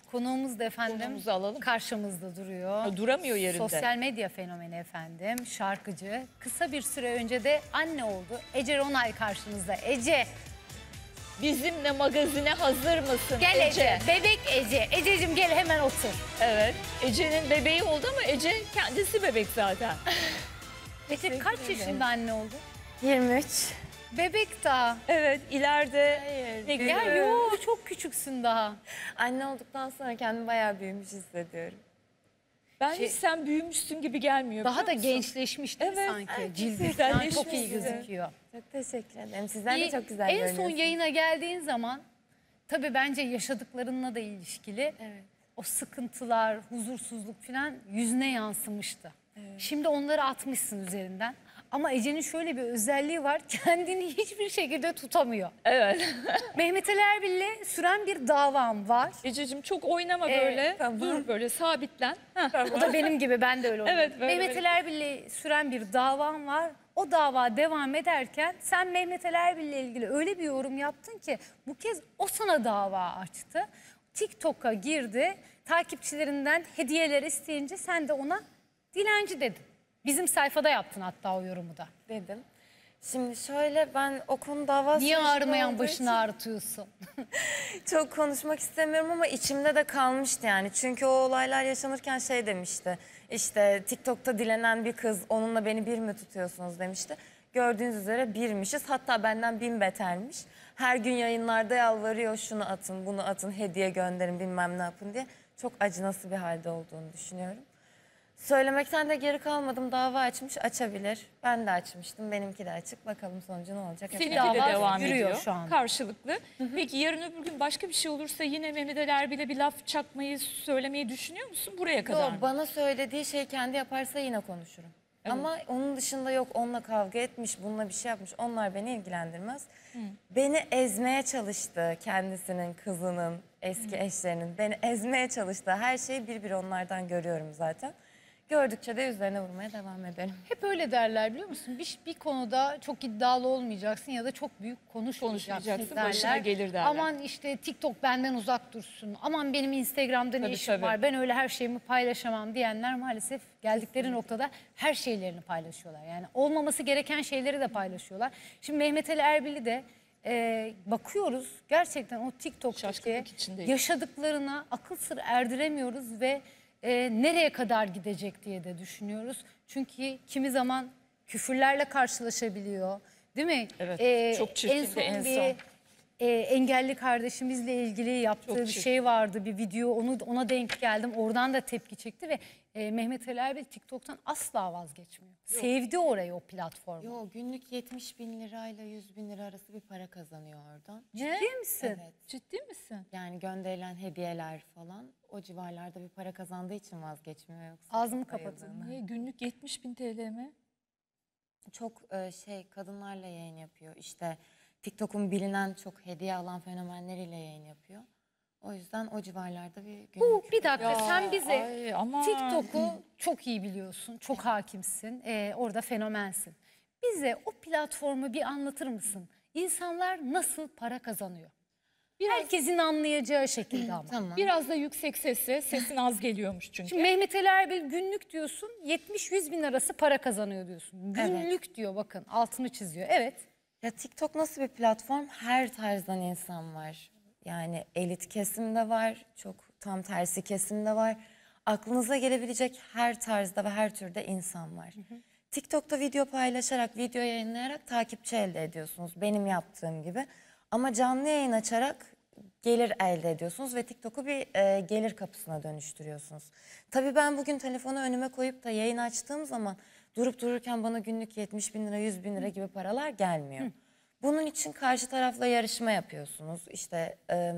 Konuğumuz da efendim Konuğumuzu alalım. karşımızda duruyor. Ha, duramıyor yerinde. Sosyal medya fenomeni efendim, şarkıcı. Kısa bir süre önce de anne oldu. Ece Ronay karşınızda. Ece. Bizimle magazine hazır mısın Gel Ece. Bebek Ece. Ececiğim gel hemen otur. Evet. Ece'nin bebeği oldu ama Ece kendisi bebek zaten. Ece kaç yaşında anne oldu? 23. Bebek daha. Evet, ileride ne Ya güzel. yo çok küçüksün daha. Anne olduktan sonra kendimi bayağı büyümüş hissediyorum. Ben hiç sen büyümüşsün gibi gelmiyor. Daha da biliyor musun? gençleşmiş değil mi Evet. sanki? Cildi güzelleşmiş falan çok iyi sizin. gözüküyor. Çok teşekkür ederim. Sizler de İyi, çok güzel en görünüyorsunuz. son yayına geldiğin zaman tabii bence yaşadıklarınla da ilişkili. Evet. O sıkıntılar, huzursuzluk falan yüzüne yansımıştı. Şimdi onları atmışsın üzerinden. Ama Ece'nin şöyle bir özelliği var. Kendini hiçbir şekilde tutamıyor. Evet. Mehmet Ali Erbil'le süren bir davam var. Ececiğim çok oynama böyle. tamam. Dur böyle sabitlen. Heh. O da benim gibi, ben de öyle oluyorum. Evet, böyle, Mehmet Ali Erbil'le süren bir davam var. O dava devam ederken sen Mehmet Ali Erbil'le ilgili öyle bir yorum yaptın ki bu kez o sana dava açtı. TikTok'a girdi. Takipçilerinden hediyeler isteyince sen de ona dilenci dedin. Bizim sayfada yaptın hatta o yorumu da. Dedim. Şimdi şöyle, ben o konu dava Niye sürecinde ağrımayan olduğu başını ağrıtıyorsun? için çok konuşmak istemiyorum ama içimde de kalmıştı yani. Çünkü o olaylar yaşanırken şey demişti. İşte TikTok'ta dilenen bir kız, onunla beni bir mi tutuyorsunuz demişti. Gördüğünüz üzere birmişiz. Hatta benden 1000 betermiş. Her gün yayınlarda yalvarıyor, şunu atın, bunu atın, hediye gönderin, bilmem ne yapın diye. Çok acınası bir halde olduğunu düşünüyorum. Söylemekten de geri kalmadım. Dava açmış, açabilir. Ben de açmıştım. Benimki de açık. Bakalım sonucu ne olacak. Seninki Dava de devam yürüyor ediyor şu an. karşılıklı. Peki yarın öbür gün başka bir şey olursa yine Mehmet Ali Erbil'e bir laf çakmayı, söylemeyi düşünüyor musun? Buraya kadar Yok, mı? bana söylediği şey kendi yaparsa yine konuşurum. Ama onun dışında yok, onunla kavga etmiş, bununla bir şey yapmış. Onlar beni ilgilendirmez. Beni ezmeye çalıştı kendisinin, kızının, eski eşlerinin. Beni ezmeye çalıştı. Her şeyi bir onlardan görüyorum zaten. Gördükçe de üzerine vurmaya devam ederim. Hep öyle derler biliyor musun? Bir konuda çok iddialı olmayacaksın ya da çok büyük konuşmayacaksın Konuşmayacaksın, derler. başına gelir derler. Aman işte TikTok benden uzak dursun. Aman benim Instagram'da ne Tabii, işim tabii. var? Ben öyle her şeyimi paylaşamam diyenler maalesef geldikleri noktada her şeylerini paylaşıyorlar. Yani olmaması gereken şeyleri de paylaşıyorlar. Şimdi Mehmet Ali Erbil'i de bakıyoruz gerçekten o TikTok'taki Şaşkınlık içindeyiz. yaşadıklarına akıl sır erdiremiyoruz ve nereye kadar gidecek diye de düşünüyoruz. Çünkü kimi zaman küfürlerle karşılaşabiliyor, değil mi? Evet, çok çirkindi en son. Engelli kardeşimizle ilgili yaptığı Çok bir çirkin. şey vardı, bir video, ona denk geldim. Oradan da tepki çekti ve Mehmet Ali Erbil TikTok'tan asla vazgeçmiyor. Sevdi orayı, o platformu. Yo, günlük 70.000 lirayla 100.000 lira arası bir para kazanıyor oradan. Ciddi misin? Evet. Ciddi misin? Yani gönderilen hediyeler falan o civarlarda bir para kazandığı için vazgeçmiyor. Yoksa Ağzımı çok kapatın. bayıldığını. Niye? Günlük 70.000 TL mi? Çok kadınlarla yayın yapıyor. İşte TikTok'un bilinen çok hediye alan fenomenleriyle yayın yapıyor. O yüzden o civarlarda bir günlük. Bir dakika, Ya, sen bize ay, aman. TikTok'u çok iyi biliyorsun, çok hakimsin, orada fenomensin. Bize o platformu bir anlatır mısın? İnsanlar nasıl para kazanıyor? Herkesin anlayacağı şekilde ama. Tamam. Biraz da yüksek sesle, sesin az geliyormuş çünkü. Şimdi Mehmet Ali Erbil günlük diyorsun, 70-100 bin arası para kazanıyor diyorsun. Günlük diyor, bakın altını çiziyor. Evet. Ya TikTok nasıl bir platform? Her tarzdan insan var. Yani elit kesimde var, çok tam tersi kesimde var. Aklınıza gelebilecek her tarzda ve her türde insan var. TikTok'ta video paylaşarak, video yayınlayarak takipçi elde ediyorsunuz. Benim yaptığım gibi. Ama canlı yayın açarak gelir elde ediyorsunuz ve TikTok'u bir gelir kapısına dönüştürüyorsunuz. Tabii ben bugün telefonu önüme koyup da yayın açtığım zaman durup dururken bana günlük 70.000 lira, 100.000 lira gibi paralar gelmiyor. Bunun için karşı tarafla yarışma yapıyorsunuz. İşte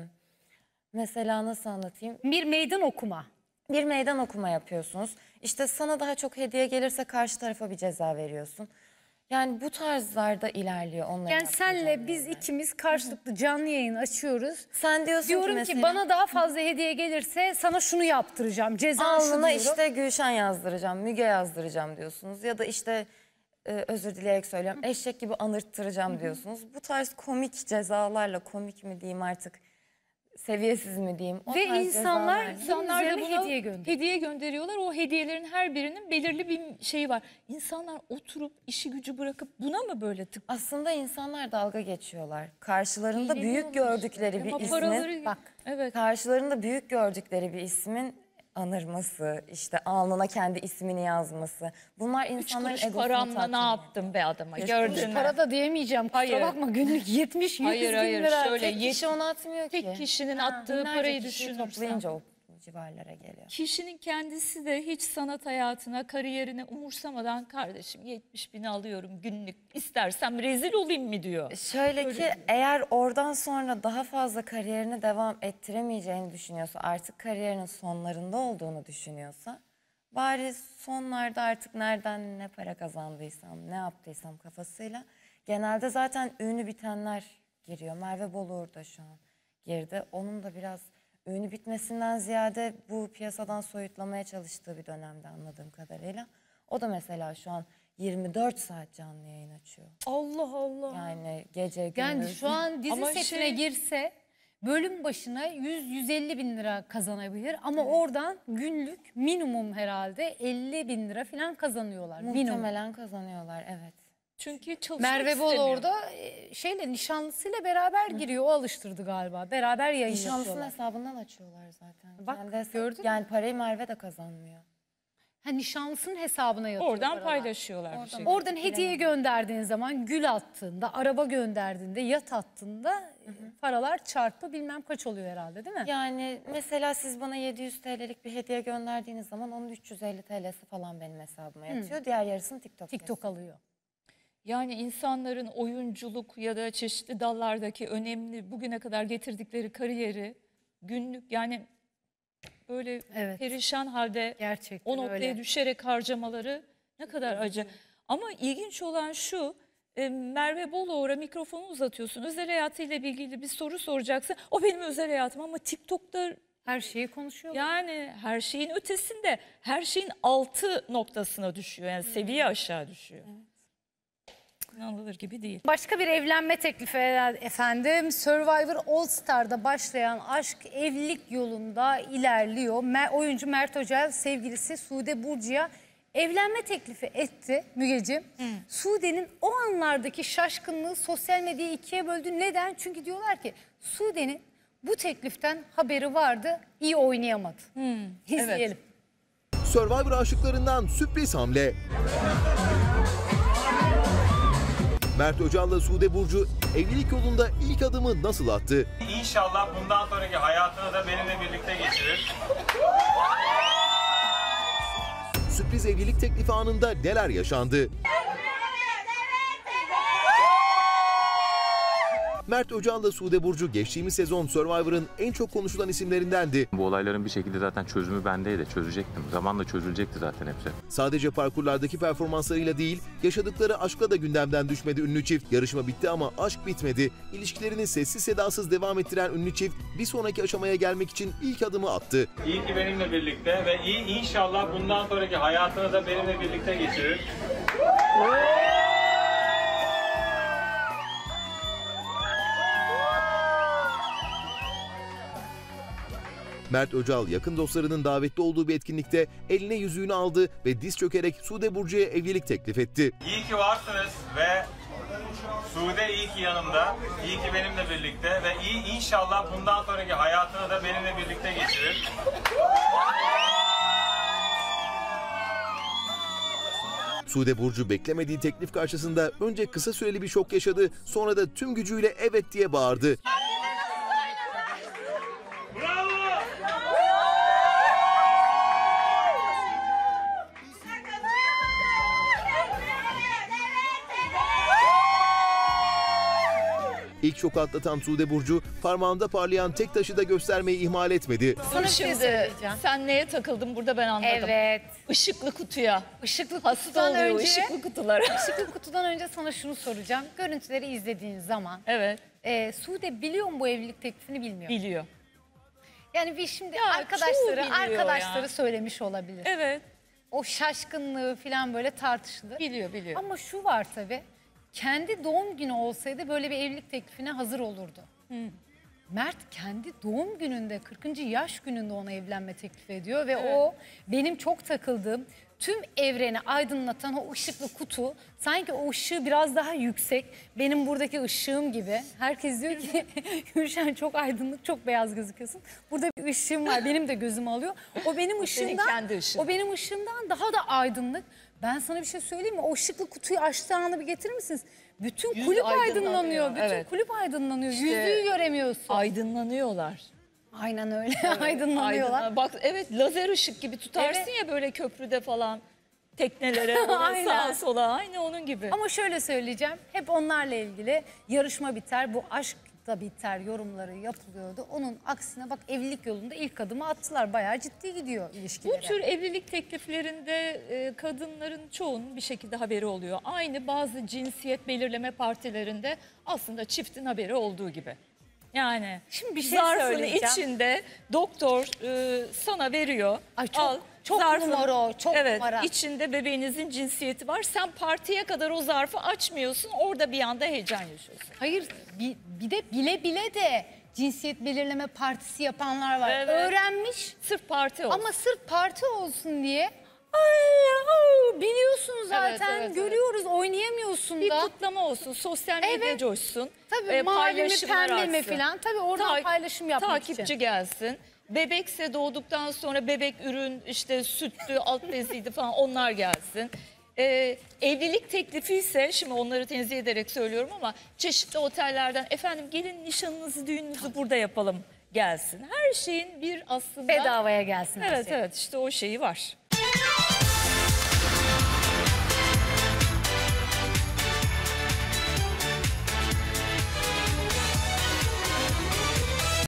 mesela nasıl anlatayım? Bir meydan okuma. Bir meydan okuma yapıyorsunuz. İşte sana daha çok hediye gelirse karşı tarafa bir ceza veriyorsun. Yani bu tarzlarda ilerliyor onların Yani yaptığı senle canlı biz yayınlar. ikimiz karşılıklı canlı yayın açıyoruz. Sen diyorsun Diyorum ki ki mesela, bana daha fazla hediye gelirse sana şunu yaptıracağım. Cezan şu alnına diyorum. işte Gülşen yazdıracağım, Müge yazdıracağım diyorsunuz. Ya da işte özür dileyerek söylüyorum, eşek gibi anırttıracağım diyorsunuz. Bu tarz komik cezalarla, komik mi diyeyim artık, seviyesiz mi diyeyim? O Ve tarz insanlar cezalar. İnsanlar da üzerine buna hediye gönderiyor. hediye gönderiyorlar. O hediyelerin her birinin belirli bir şeyi var. İnsanlar oturup işi gücü bırakıp buna mı böyle tık? Aslında insanlar dalga geçiyorlar. Karşılarında büyük Eğleniyorlar gördükleri işte. bir Ama ismin, paraları- Bak, Evet. karşılarında büyük gördükleri bir ismin anırması, işte alnına kendi ismini yazması. Bunlar 3 insanların kuruş egosunu paramla tatmin ne ediyor. yaptım be adama? Üç Gördün kuruş mü? para da diyemeyeceğim. Kusura Hayır. bakma, günlük 70-100 Hayır, bin hayır, lira. şöyle Tek kişi onu atmıyor ki. Tek kişinin attığı Binlerce parayı kişiyi düşünürsen. toplayınca o civarlara geliyor. Kişinin kendisi de hiç sanat hayatına, kariyerine umursamadan kardeşim 70 bin alıyorum günlük, istersem rezil olayım mı diyor. Şöyle ki eğer oradan sonra daha fazla kariyerini devam ettiremeyeceğini düşünüyorsa, artık kariyerinin sonlarında olduğunu düşünüyorsa, bari sonlarda artık nereden ne para kazandıysam, ne yaptıysam kafasıyla, genelde zaten ünlü bitenler giriyor. Merve Boluğur da şu an girdi. Onun da biraz ünlü bitmesinden ziyade bu piyasadan soyutlamaya çalıştığı bir dönemde anladığım kadarıyla. O da mesela şu an 24 saat canlı yayın açıyor. Allah Allah. Yani gece gündüz. Yani şu an dizi Ama setine girse bölüm başına 100-150 bin lira kazanabilir. Ama oradan günlük minimum herhalde 50 bin lira falan kazanıyorlar. Minimum. muhtemelen kazanıyorlar, evet. Çünkü çalışmak Merve Bol istemiyor. orada şeyle, nişanlısıyla beraber giriyor. O alıştırdı galiba. Beraber yayın Nişanlısının yapıyorlar. hesabından açıyorlar zaten. Bak, gördün mü? Yani parayı Merve de kazanmıyor. Ha, nişanlısının hesabına yatıyor Oradan paralar. paylaşıyorlar bir şey. Oradan hediye gönderdiğin zaman, gül attığında, araba gönderdiğinde, yat attığında paralar çarpı bilmem kaç oluyor herhalde, değil mi? Yani mesela siz bana 700 TL'lik bir hediye gönderdiğiniz zaman onun 350 TL'si falan benim hesabıma yatıyor. Diğer yarısını TikTok alıyor. Yani insanların oyunculuk ya da çeşitli dallardaki önemli bugüne kadar getirdikleri kariyeri günlük, yani böyle Evet. perişan halde Gerçekten o noktaya öyle. düşerek harcamaları ne kadar acı. Ama ilginç olan şu, Merve Boluğur'a mikrofonu uzatıyorsun. Özel hayatıyla ilgili bir soru soracaksın. O benim özel hayatım, ama TikTok'ta Her şeyi konuşuyor. yani her şeyin ötesinde, her şeyin altı noktasına düşüyor. Yani seviye aşağı düşüyor. İnanılır gibi değil. Başka bir evlenme teklifi efendim. Survivor All Star'da başlayan aşk evlilik yolunda ilerliyor. Oyuncu Mert Öcal sevgilisi Sude Burcu'ya evlenme teklifi etti Mügeciğim. Sude'nin o anlardaki şaşkınlığı sosyal medyayı ikiye böldü. Neden? Çünkü diyorlar ki Sude'nin bu tekliften haberi vardı, iyi oynayamadı. İzleyelim. Survivor aşıklarından sürpriz hamle. Mert Öcal'la Sude Burcu evlilik yolunda ilk adımı nasıl attı? İnşallah bundan sonraki hayatını da benimle birlikte geçirir. Sürpriz evlilik teklifi anında neler yaşandı? Mert Öcal'la Sude Burcu geçtiğimiz sezon Survivor'ın en çok konuşulan isimlerindendi. Bu olayların bir şekilde zaten çözümü bendeydi. Çözecektim. Zamanla çözülecekti zaten hepsi. Sadece parkurlardaki performanslarıyla değil, yaşadıkları aşkla da gündemden düşmedi ünlü çift. Yarışma bitti ama aşk bitmedi. İlişkilerini sessiz sedasız devam ettiren ünlü çift bir sonraki aşamaya gelmek için ilk adımı attı. İyi ki benimle birlikte ve inşallah bundan sonraki hayatını da benimle birlikte geçirir. Mert Öcal yakın dostlarının davetli olduğu bir etkinlikte eline yüzüğünü aldı ve diz çökerek Sude Burcu'ya evlilik teklif etti. İyi ki varsınız ve Sude iyi ki yanımda, iyi ki benimle birlikte ve inşallah bundan sonraki hayatını da benimle birlikte geçirir. Sude Burcu beklemediği teklif karşısında önce kısa süreli bir şok yaşadı, sonra da tüm gücüyle evet diye bağırdı. İlk şoku atlatan Sude Burcu parmağında parlayan tek taşı da göstermeyi ihmal etmedi. Sana bir şey Şimdi söyleyeceğim. sen neye takıldın burada, ben anladım. Evet. Işıklı kutuya. Işıklı Hasta kutudan oluyor önce, ışıklı kutulara. Işıklı kutudan önce sana şunu soracağım. Görüntüleri izlediğin zaman Evet, Sude biliyor mu bu evlilik teklifini, bilmiyor? biliyor. Yani bir şimdi Ya, çoğu biliyor arkadaşları ya. söylemiş olabilir. Evet, O şaşkınlığı falan böyle tartışılır. biliyor. Ama şu var tabii. Kendi doğum günü olsaydı böyle bir evlilik teklifine hazır olurdu. Mert kendi doğum gününde 40. yaş gününde ona evlenme teklif ediyor ve o benim çok takıldığım tüm evreni aydınlatan o ışıklı kutu, sanki o ışığı biraz daha yüksek, benim buradaki ışığım gibi. Herkes diyor ki Gülşen çok aydınlık, çok beyaz gözüküyorsun. Burada bir ışığım var, benim de gözümü alıyor. O benim ışığımdan, kendi ışığın. o benim ışığımdan daha da aydınlık. Ben sana bir şey söyleyeyim mi? O ışıklı kutuyu açtığı anı bir getirir misiniz? Bütün Yüz kulüp aydınlanıyor, aydınlanıyor. Bütün evet. kulüp aydınlanıyor. İşte Yüzüğü göremiyorsun. Aydınlanıyorlar. Aynen öyle. Aydınlanıyorlar. Bak evet, lazer ışık gibi tutarsın Evet. ya böyle köprüde falan. Teknelere Aynen. sağa sola, aynı onun gibi. Ama şöyle söyleyeceğim. Hep onlarla ilgili yarışma biter, bu aşk da biter yorumları yapılıyordu. Onun aksine bak, evlilik yolunda ilk adımı attılar. Bayağı ciddi gidiyor Bu ilişkileri. tür evlilik tekliflerinde kadınların çoğunun bir şekilde haberi oluyor. Aynı bazı cinsiyet belirleme partilerinde aslında çiftin haberi olduğu gibi. Yani Şimdi bir şey zarfın söyleyeceğim. içinde doktor sana veriyor. Ay çok numara o, çok evet, numara. içinde bebeğinizin cinsiyeti var. Sen partiye kadar o zarfı açmıyorsun. Orada bir anda heyecan yaşıyorsun. Hayır, bir de bile bile de cinsiyet belirleme partisi yapanlar var. Evet. Öğrenmiş Sırf parti olsun. ama sırf parti olsun diye. Ay, biliyorsun zaten, evet. görüyoruz, oynayamıyorsun Bir da. kutlama olsun, sosyal medya Evet. coşsun. Tabii mavi mi paylaşımlar pembe mi artsın. falan. Tabii oradan paylaşım yapmak Takipçi için. gelsin. Bebekse doğduktan sonra bebek ürün, işte sütlü, alt beziydi falan, onlar gelsin. Evlilik teklifi ise, şimdi onları tenzih ederek söylüyorum ama çeşitli otellerden efendim gelin nişanınızı, düğününüzü burada yapalım gelsin. Her şeyin bir aslında... Bedavaya gelsin her Evet şey. evet, işte o şeyi var.